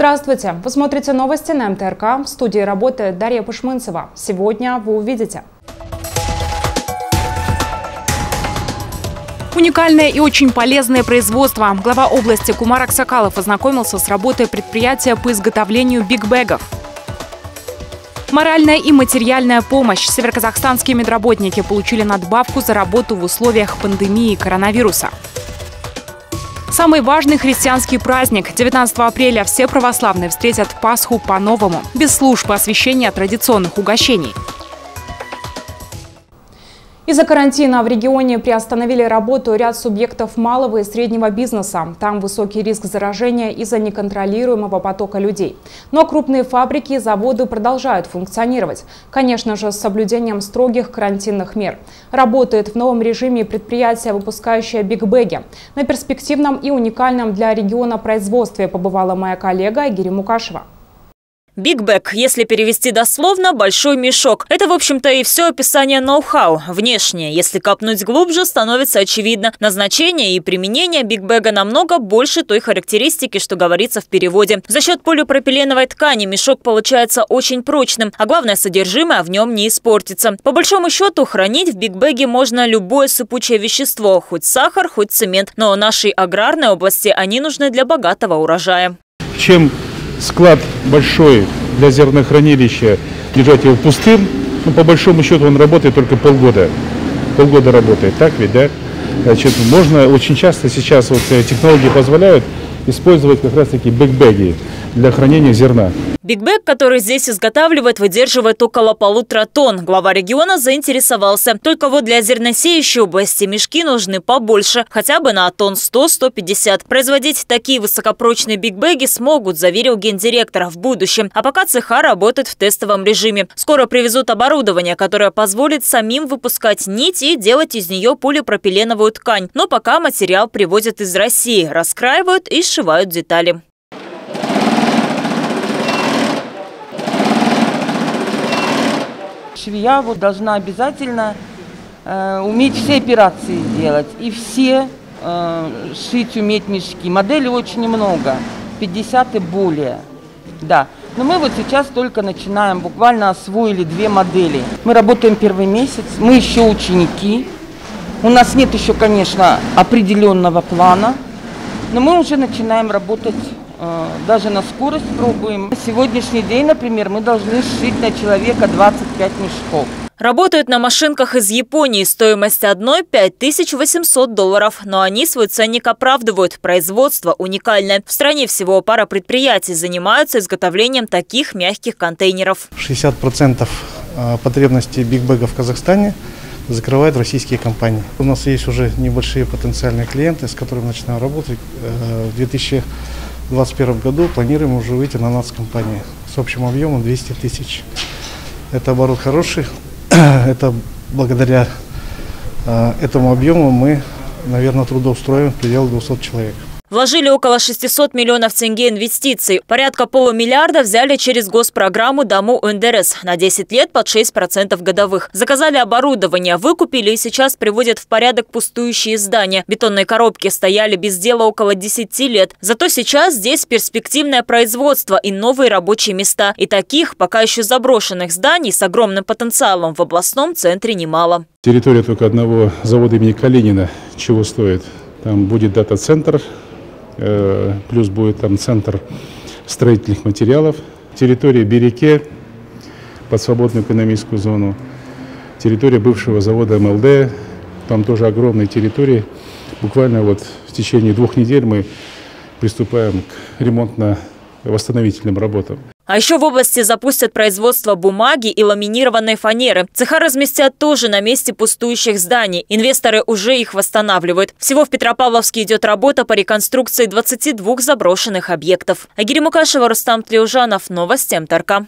Здравствуйте! Вы смотрите новости на МТРК. В студии работает Дарья Пышмынцева. Сегодня вы увидите. Уникальное и очень полезное производство. Глава области Кумар Аксакалов ознакомился с работой предприятия по изготовлению бигбэгов. Моральная и материальная помощь. Североказахстанские медработники получили надбавку за работу в условиях пандемии коронавируса. Самый важный христианский праздник. 19 апреля все православные встретят Пасху по-новому, без служб и освящения традиционных угощений. Из-за карантина в регионе приостановили работу ряд субъектов малого и среднего бизнеса. Там высокий риск заражения из-за неконтролируемого потока людей. Но крупные фабрики и заводы продолжают функционировать. Конечно же, с соблюдением строгих карантинных мер. Работает в новом режиме предприятие, выпускающее бигбэги. На перспективном и уникальном для региона производстве побывала моя коллега Айгири Мукашева. Бигбэг, если перевести дословно, большой мешок. Это, в общем-то, и все описание ноу-хау. Внешне, если копнуть глубже, становится очевидно. Назначение и применение бигбэга намного больше той характеристики, что говорится в переводе. За счет полипропиленовой ткани мешок получается очень прочным, а главное, содержимое в нем не испортится. По большому счету, хранить в бигбэге можно любое сыпучее вещество, хоть сахар, хоть цемент. Но в нашей аграрной области они нужны для богатого урожая. Чем склад большой для зернохранилища, держать его пустым, но по большому счету он работает только полгода. Полгода работает, так ведь, да? Значит, можно очень часто сейчас вот технологии позволяют использовать как раз таки бигбэги для хранения зерна. Бигбэг, который здесь изготавливают, выдерживает около 1,5 тонн. Глава региона заинтересовался. Только вот для зерносеющей области мешки нужны побольше, хотя бы на тонн 100-150. Производить такие высокопрочные бигбэги смогут, заверил гендиректор, в будущем. А пока цеха работает в тестовом режиме. Скоро привезут оборудование, которое позволит самим выпускать нить и делать из нее полипропиленовую ткань. Но пока материал привозят из России, раскраивают и сшивают детали. Швея должна обязательно уметь все операции делать и все шить уметь мешки. Моделей очень много, 50 и более. Да. Но мы вот сейчас только начинаем, буквально освоили 2 модели. Мы работаем первый месяц, мы еще ученики. У нас нет еще, конечно, определенного плана, но мы уже начинаем работать. Даже на скорость пробуем. На сегодняшний день, например, мы должны сшить на человека 25 мешков. Работают на машинках из Японии. Стоимость одной – $5800. Но они свой ценник оправдывают. Производство уникальное. В стране всего пара предприятий занимаются изготовлением таких мягких контейнеров. 60% потребностей бигбэга в Казахстане закрывают российские компании. У нас есть уже небольшие потенциальные клиенты, с которыми начинаем работать. В 2021 году планируем уже выйти на нацкомпании с общим объемом 200 тысяч. Это оборот хороший. Это благодаря этому объему мы, наверное, трудоустроим в пределах 200 человек. Вложили около 600 миллионов тенге инвестиций. Порядка $500 миллиарда взяли через госпрограмму Даму НДРС на 10 лет под 6% годовых. Заказали оборудование, выкупили и сейчас приводят в порядок пустующие здания. Бетонные коробки стояли без дела около 10 лет. Зато сейчас здесь перспективное производство и новые рабочие места. И таких, пока еще заброшенных зданий с огромным потенциалом в областном центре немало. Территория только одного завода имени Калинина чего стоит. Там будет дата-центр. Плюс будет там центр строительных материалов, территория Береке под свободную экономическую зону, территория бывшего завода МЛД, там тоже огромные территории. Буквально вот в течение 2 недель мы приступаем к ремонтно-восстановительным работам. А еще в области запустят производство бумаги и ламинированной фанеры. Цеха разместят тоже на месте пустующих зданий. Инвесторы уже их восстанавливают. Всего в Петропавловске идет работа по реконструкции 22 заброшенных объектов. Айгири Мукашева, Рустам Тлеужанов. Новости МТРК.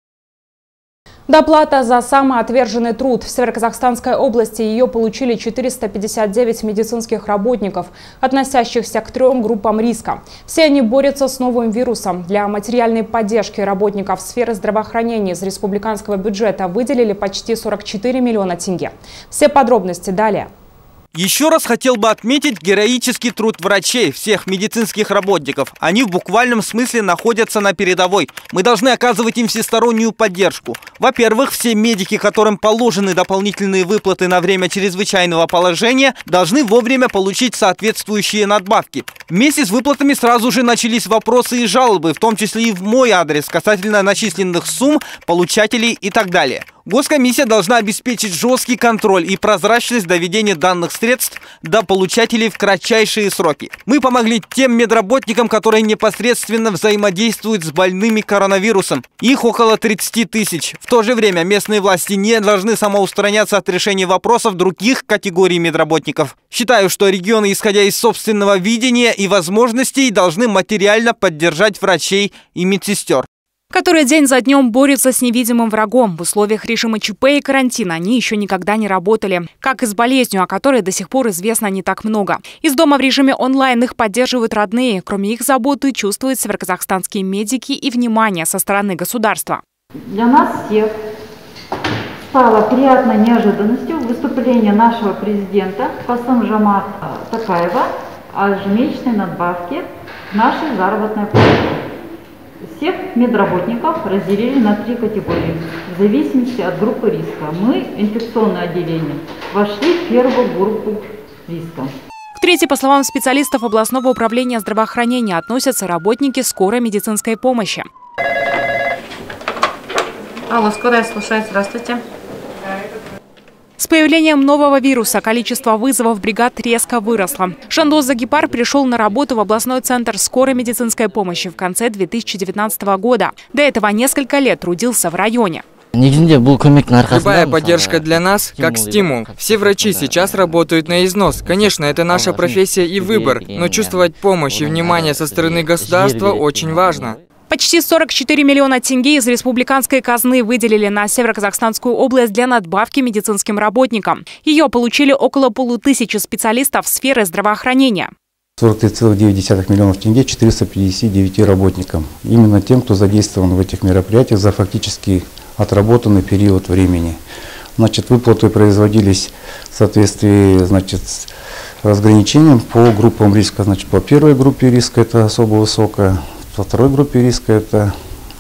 Доплата за самоотверженный труд. В Североказахстанской области ее получили 459 медицинских работников, относящихся к 3 группам риска. Все они борются с новым вирусом. Для материальной поддержки работников сферы здравоохранения из республиканского бюджета выделили почти 44 миллиона тенге. Все подробности далее. Еще раз хотел бы отметить героический труд врачей, всех медицинских работников. Они в буквальном смысле находятся на передовой. Мы должны оказывать им всестороннюю поддержку. Во-первых, все медики, которым положены дополнительные выплаты на время чрезвычайного положения, должны вовремя получить соответствующие надбавки. Вместе с выплатами сразу же начались вопросы и жалобы, в том числе и в мой адрес, касательно начисленных сумм, получателей и так далее. Госкомиссия должна обеспечить жесткий контроль и прозрачность доведения данных средств до получателей в кратчайшие сроки. Мы помогли тем медработникам, которые непосредственно взаимодействуют с больными коронавирусом. Их около 30 тысяч. В то же время местные власти не должны самоустраняться от решения вопросов других категорий медработников. Считаю, что регионы, исходя из собственного видения и возможностей, должны материально поддержать врачей и медсестер, которые день за днем борются с невидимым врагом. В условиях режима ЧП и карантина они еще никогда не работали. Как и с болезнью, о которой до сих пор известно не так много. Из дома в режиме онлайн их поддерживают родные. Кроме их заботы, чувствуют североказахстанские медики и внимание со стороны государства. Для нас всех стало приятной неожиданностью выступление нашего президента Касым-Жомарта Токаева о ежемесячной надбавке к нашей заработной плате. Всех медработников разделили на 3 категории в зависимости от группы риска. Мы, инфекционное отделение, вошли в первую группу риска. К третьей, по словам специалистов областного управления здравоохранения, относятся работники скорой медицинской помощи. Алло, скорая слушает. Здравствуйте. С появлением нового вируса количество вызовов бригад резко выросло. Жандос Загипар пришел на работу в областной центр скорой медицинской помощи в конце 2019 года. До этого несколько лет трудился в районе. Любая поддержка для нас как стимул. Все врачи сейчас работают на износ. Конечно, это наша профессия и выбор, но чувствовать помощь и внимание со стороны государства очень важно. Почти 44 миллиона тенге из республиканской казны выделили на Североказахстанскую область для надбавки медицинским работникам. Ее получили около 500 специалистов сферы здравоохранения. 43,9 миллионов тенге 459 работникам. Именно тем, кто задействован в этих мероприятиях за фактически отработанный период времени. Значит, выплаты производились в соответствии, с разграничением по группам риска. Значит, по первой группе риска это особо высокая. По второй группе риска это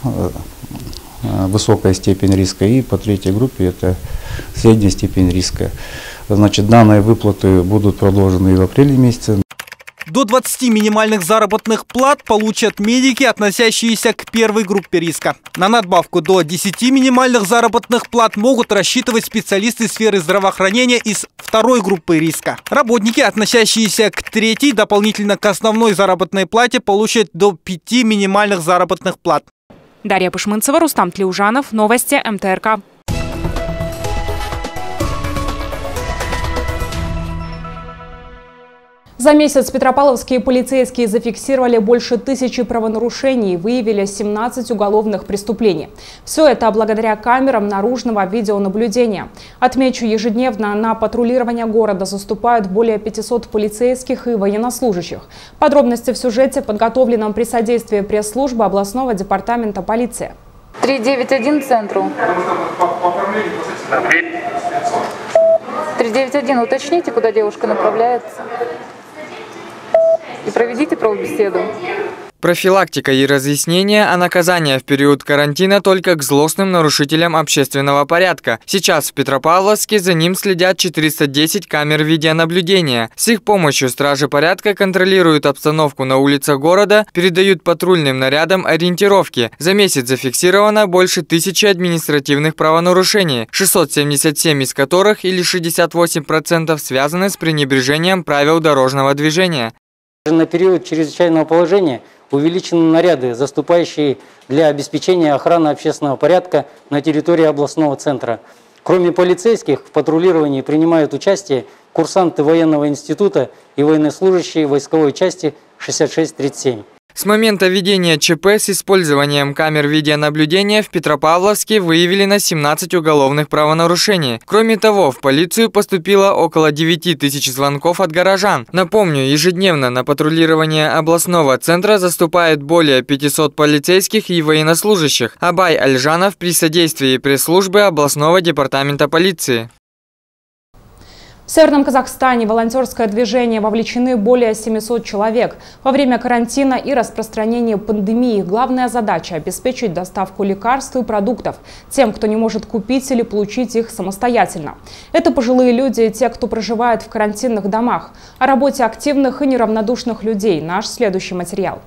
высокая степень риска, и по третьей группе это средняя степень риска. Значит, данные выплаты будут продолжены и в апреле месяце. До 20 минимальных заработных плат получат медики, относящиеся к первой группе риска. На надбавку до 10 минимальных заработных плат могут рассчитывать специалисты сферы здравоохранения из второй группы риска. Работники, относящиеся к третьей, дополнительно к основной заработной плате, получат до 5 минимальных заработных плат. Дарья Пышмынцева, Рустам Тлеужанов. Новости МТРК. За месяц петропавловские полицейские зафиксировали больше 1000 правонарушений и выявили 17 уголовных преступлений. Все это благодаря камерам наружного видеонаблюдения. Отмечу, ежедневно на патрулирование города заступают более 500 полицейских и военнослужащих. Подробности в сюжете, подготовленном при содействии пресс-службы областного департамента полиции. 391 центру. 391, уточните, куда девушка направляется. И проведите правобеседу. Профилактика и разъяснение, а наказание в период карантина только к злостным нарушителям общественного порядка. Сейчас в Петропавловске за ним следят 410 камер видеонаблюдения. С их помощью стражи порядка контролируют обстановку на улицах города, передают патрульным нарядам ориентировки. За месяц зафиксировано больше 1000 административных правонарушений, 677 из которых, или 68%, связаны с пренебрежением правил дорожного движения. На период чрезвычайного положения увеличены наряды, заступающие для обеспечения охраны общественного порядка на территории областного центра. Кроме полицейских, в патрулировании принимают участие курсанты военного института и военнослужащие войсковой части 6637. С момента введения ЧП с использованием камер видеонаблюдения в Петропавловске выявлено 17 уголовных правонарушений. Кроме того, в полицию поступило около 9000 звонков от горожан. Напомню, ежедневно на патрулирование областного центра заступает более 500 полицейских и военнослужащих. Абай Альжанов при содействии пресс-службы областного департамента полиции. В Северном Казахстане в волонтерское движение вовлечены более 700 человек. Во время карантина и распространения пандемии главная задача – обеспечить доставку лекарств и продуктов тем, кто не может купить или получить их самостоятельно. Это пожилые люди и те, кто проживает в карантинных домах. О работе активных и неравнодушных людей – наш следующий материал.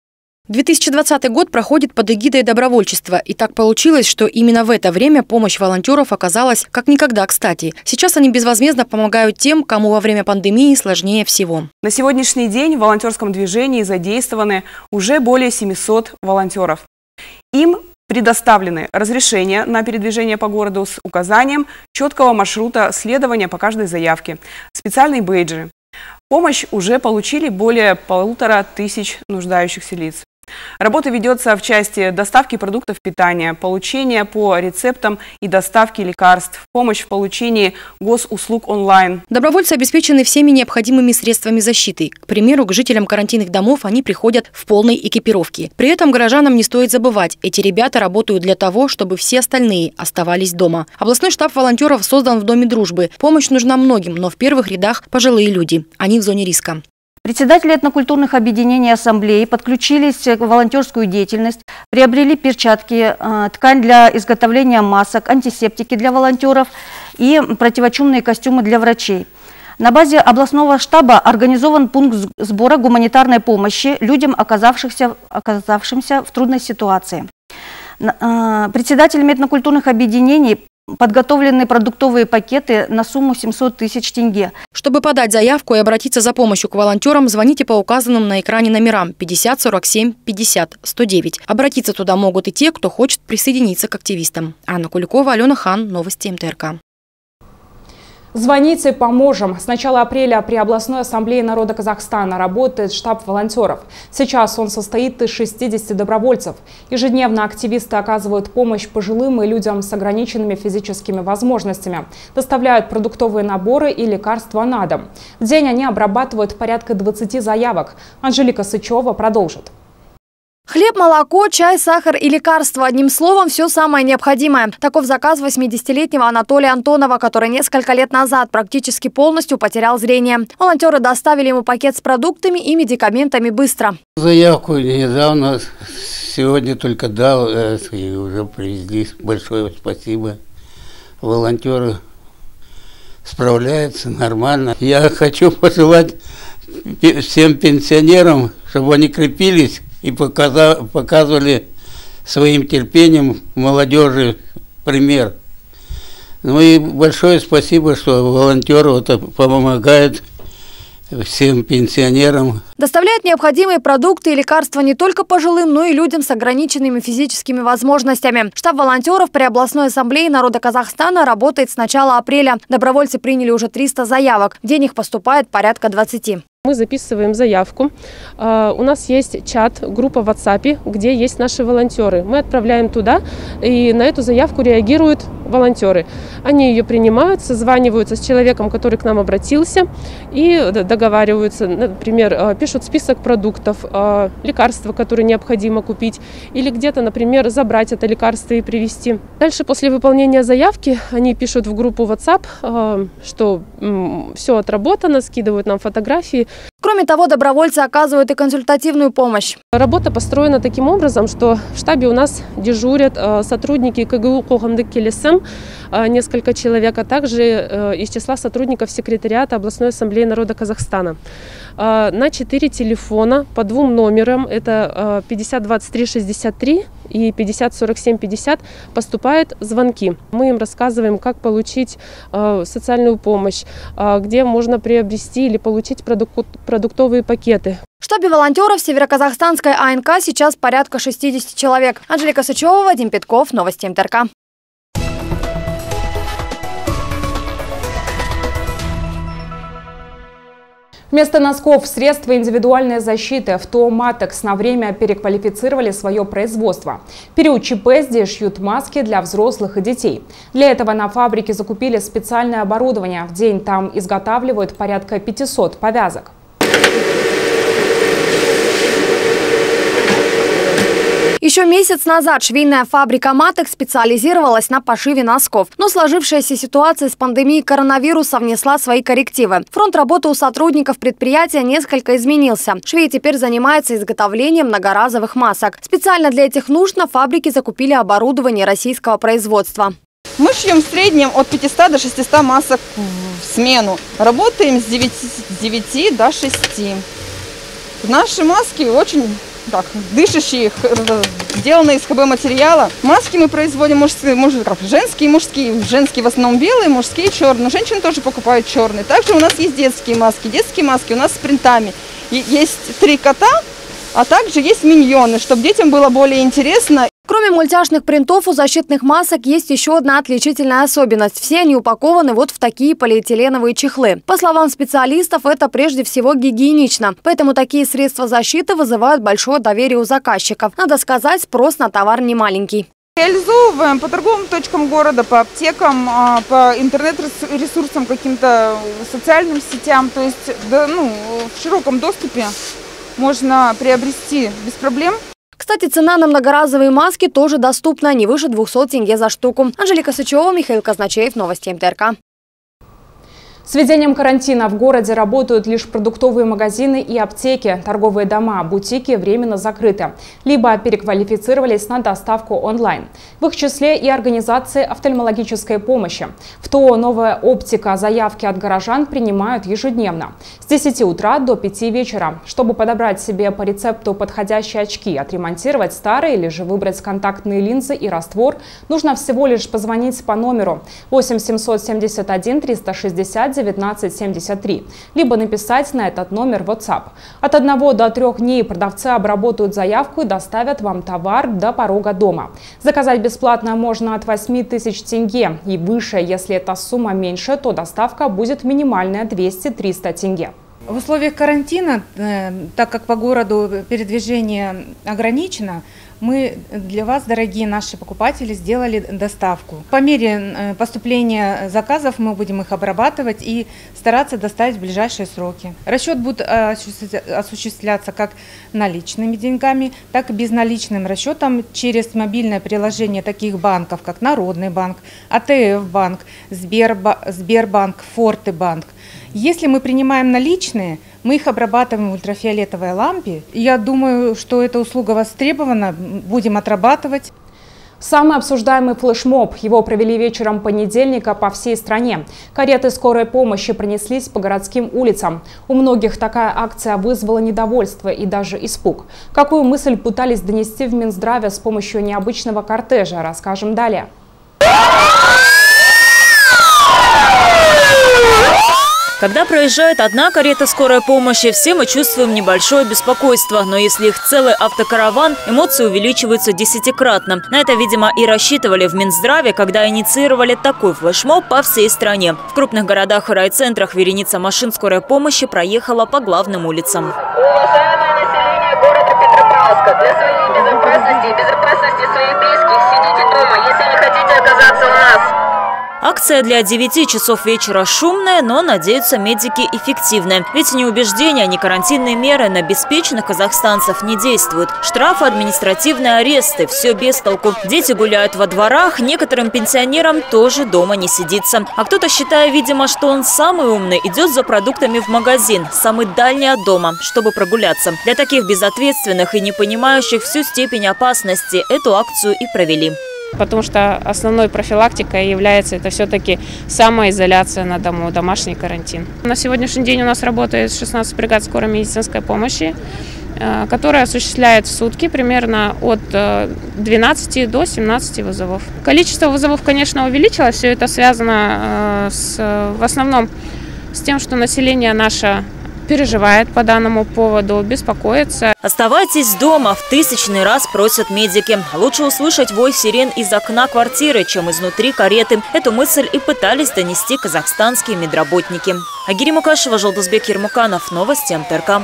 2020 год проходит под эгидой добровольчества. И так получилось, что именно в это время помощь волонтеров оказалась как никогда кстати. Сейчас они безвозмездно помогают тем, кому во время пандемии сложнее всего. На сегодняшний день в волонтерском движении задействованы уже более 700 волонтеров. Им предоставлены разрешения на передвижение по городу с указанием четкого маршрута следования по каждой заявке, специальные бейджи. Помощь уже получили более 1500 нуждающихся лиц. Работа ведется в части доставки продуктов питания, получения по рецептам и доставки лекарств, помощь в получении госуслуг онлайн. Добровольцы обеспечены всеми необходимыми средствами защиты. К примеру, к жителям карантинных домов они приходят в полной экипировке. При этом горожанам не стоит забывать, эти ребята работают для того, чтобы все остальные оставались дома. Областной штаб волонтеров создан в Доме дружбы. Помощь нужна многим, но в первых рядах пожилые люди. Они в зоне риска. Председатели этнокультурных объединений ассамблеи подключились в волонтерскую деятельность, приобрели перчатки, ткань для изготовления масок, антисептики для волонтеров и противочумные костюмы для врачей. На базе областного штаба организован пункт сбора гуманитарной помощи людям, оказавшимся в трудной ситуации. Председателями этнокультурных объединений подготовлены продуктовые пакеты на сумму 700 тысяч тенге. Чтобы подать заявку и обратиться за помощью к волонтерам, звоните по указанным на экране номерам 50 47 50 109. Обратиться туда могут и те, кто хочет присоединиться к активистам. Анна Куликова, Алена Хан, новости МТРК. Звоните, поможем. С начала апреля при областной ассамблее народа Казахстана работает штаб волонтеров. Сейчас он состоит из 60 добровольцев. Ежедневно активисты оказывают помощь пожилым и людям с ограниченными физическими возможностями. Доставляют продуктовые наборы и лекарства на дом. В день они обрабатывают порядка 20 заявок. Анжелика Сычева продолжит. Хлеб, молоко, чай, сахар и лекарства. Одним словом, все самое необходимое. Таков заказ 80-летнего Анатолия Антонова, который несколько лет назад практически полностью потерял зрение. Волонтеры доставили ему пакет с продуктами и медикаментами быстро. Заявку недавно, сегодня только дал, и уже привезли. Большое спасибо. Волонтеры справляются нормально. Я хочу пожелать всем пенсионерам, чтобы они крепились и показывали своим терпением молодежи пример. Ну и большое спасибо, что волонтеры помогают всем пенсионерам. Доставляют необходимые продукты и лекарства не только пожилым, но и людям с ограниченными физическими возможностями. Штаб волонтеров при областной ассамблее народа Казахстана работает с начала апреля. Добровольцы приняли уже 300 заявок. В день их поступает порядка 20. Мы записываем заявку. У нас есть чат, группа в WhatsApp, где есть наши волонтеры. Мы отправляем туда, и на эту заявку реагируют волонтеры. Они ее принимают, созваниваются с человеком, который к нам обратился, и договариваются, например, пишут список продуктов, лекарства, которые необходимо купить, или где-то, например, забрать это лекарство и привезти. Дальше, после выполнения заявки, они пишут в группу WhatsApp, что все отработано, скидывают нам фотографии. Кроме того, добровольцы оказывают и консультативную помощь. Работа построена таким образом, что в штабе у нас дежурят сотрудники КГУ Қоғамдық келісім, несколько человек, а также из числа сотрудников секретариата областной ассамблеи народа Казахстана. На 4 телефона по 2 номерам, это 50 23 63 и 50 47 50, поступают звонки. Мы им рассказываем, как получить социальную помощь, где можно приобрести или получить продуктовые пакеты. В штабе волонтеров Североказахстанской АНК сейчас порядка 60 человек. Анжелика Сычева, Вадим Петков, новости МТРК. Вместо носков средства индивидуальной защиты «Автоматекс» на время переквалифицировали свое производство. В период ЧП здесь шьют маски для взрослых и детей. Для этого на фабрике закупили специальное оборудование. В день там изготавливают порядка 500 повязок. Еще Еще месяц назад швейная фабрика «Матекс» специализировалась на пошиве носков. Но сложившаяся ситуация с пандемией коронавируса внесла свои коррективы. Фронт работы у сотрудников предприятия несколько изменился. Швеи теперь занимаются изготовлением многоразовых масок. Специально для этих нужд на фабрике закупили оборудование российского производства. Мы шьем в среднем от 500 до 600 масок в смену. Работаем с 9 до 6. Наши маски очень дышащие, сделанные из ХБ-материала. Маски мы производим женские, мужские. Женские в основном белые, мужские черные. Женщины тоже покупают черные. Также у нас есть детские маски. Детские маски у нас с принтами. Есть 3 кота, а также есть миньоны, чтобы детям было более интересно. Кроме мультяшных принтов, у защитных масок есть еще одна отличительная особенность. Все они упакованы вот в такие полиэтиленовые чехлы. По словам специалистов, это прежде всего гигиенично. Поэтому такие средства защиты вызывают большое доверие у заказчиков. Надо сказать, спрос на товар не маленький. Реализовываем по торговым точкам города, по аптекам, по интернет-ресурсам, каким-то социальным сетям. То есть в широком доступе можно приобрести без проблем. Кстати, цена на многоразовые маски тоже доступна, не выше 200 тенге за штуку. Анжелика Сычева, Михаил Казначеев, новости МТРК. С введением карантина в городе работают лишь продуктовые магазины и аптеки. Торговые дома, бутики временно закрыты, либо переквалифицировались на доставку онлайн. В их числе и организации офтальмологической помощи. В ТО «Новая оптика» заявки от горожан принимают ежедневно. С 10 утра до 5 вечера. Чтобы подобрать себе по рецепту подходящие очки, отремонтировать старые или же выбрать контактные линзы и раствор, нужно всего лишь позвонить по номеру 8 771 360 1973, либо написать на этот номер в WhatsApp. От 1 до 3 дней продавцы обработают заявку и доставят вам товар до порога дома. Заказать бесплатно можно от 8000 тенге и выше. Если эта сумма меньше, то доставка будет минимальная 200-300 тенге. В условиях карантина, так как по городу передвижение ограничено, мы для вас, дорогие наши покупатели, сделали доставку. По мере поступления заказов мы будем их обрабатывать и стараться доставить в ближайшие сроки. Расчет будет осуществляться как наличными деньгами, так и безналичным расчетом через мобильное приложение таких банков, как Народный банк, АТФ-банк, Сбербанк, Форте-банк. Если мы принимаем наличные, мы их обрабатываем в ультрафиолетовой лампе. Я думаю, что эта услуга востребована, будем отрабатывать. Самый обсуждаемый флешмоб. Его провели вечером понедельника по всей стране. Кареты скорой помощи пронеслись по городским улицам. У многих такая акция вызвала недовольство и даже испуг. Какую мысль пытались донести в Минздраве с помощью необычного кортежа, расскажем далее. Когда проезжает одна карета скорой помощи, все мы чувствуем небольшое беспокойство. Но если их целый автокараван, эмоции увеличиваются десятикратно. На это, видимо, и рассчитывали в Минздраве, когда инициировали такой флешмоб по всей стране. В крупных городах и райцентрах вереница машин скорой помощи проехала по главным улицам. Уважаемое население города Петропавловска, для своей безопасности и безопасности своих близких сидите дома, если не хотите оказаться у нас. Акция для 9 часов вечера шумная, но, надеются медики, эффективная. Ведь ни убеждения, ни карантинные меры на беспечных казахстанцев не действуют. Штрафы, административные аресты – все без толку. Дети гуляют во дворах, некоторым пенсионерам тоже дома не сидится. А кто-то, считая, видимо, что он самый умный, идет за продуктами в магазин, самый дальний от дома, чтобы прогуляться. Для таких безответственных и не понимающих всю степень опасности эту акцию и провели. Потому что основной профилактикой является это все-таки самоизоляция на дому, домашний карантин. На сегодняшний день у нас работает 16 бригад скорой медицинской помощи, которая осуществляет в сутки примерно от 12 до 17 вызовов. Количество вызовов, конечно, увеличилось. Все это связано в основном с тем, что население наше переживает по данному поводу, беспокоится. Оставайтесь дома, в 1000-й раз просят медики. Лучше услышать вой сирен из окна квартиры, чем изнутри кареты. Эту мысль и пытались донести казахстанские медработники. Агири Мукашева, Жолдызбек Ермуканов. Новости МТРК.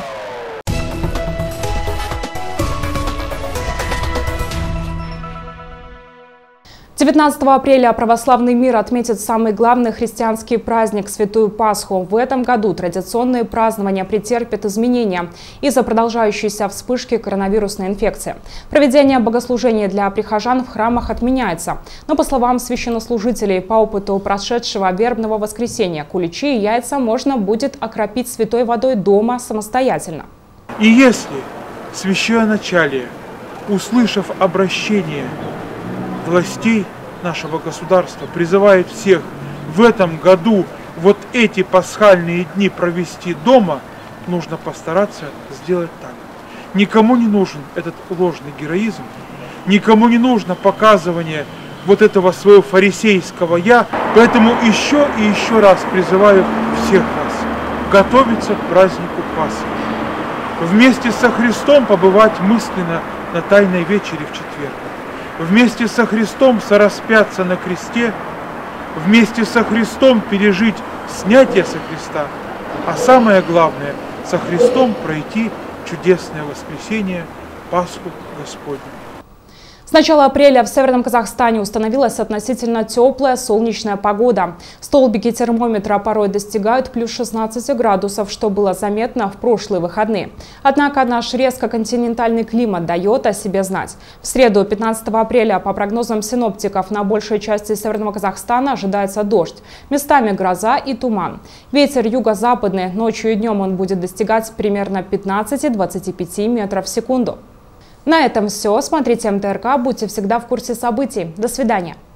19 апреля православный мир отметит самый главный христианский праздник – Святую Пасху. В этом году традиционные празднования претерпят изменения из-за продолжающейся вспышки коронавирусной инфекции. Проведение богослужений для прихожан в храмах отменяется. Но, по словам священнослужителей, по опыту прошедшего вербного воскресенья, куличи и яйца можно будет окропить святой водой дома самостоятельно. И если священноначалие, услышав обращение властей нашего государства, призывает всех в этом году вот эти пасхальные дни провести дома, нужно постараться сделать так. Никому не нужен этот ложный героизм, никому не нужно показывание вот этого своего фарисейского «я». Поэтому еще и еще раз призываю всех вас готовиться к празднику Пасхи. Вместе со Христом побывать мысленно на Тайной вечере в четверг. Вместе со Христом сораспяться на кресте, вместе со Христом пережить снятие со креста, а самое главное, со Христом пройти чудесное воскресение, Пасху Господню. С начала апреля в Северном Казахстане установилась относительно теплая солнечная погода. Столбики термометра порой достигают плюс 16 градусов, что было заметно в прошлые выходные. Однако наш резко континентальный климат дает о себе знать. В среду, 15 апреля, по прогнозам синоптиков, на большей части Северного Казахстана ожидается дождь. Местами гроза и туман. Ветер юго-западный, ночью и днем он будет достигать примерно 15-25 метров в секунду. На этом все. Смотрите МТРК, будьте всегда в курсе событий. До свидания.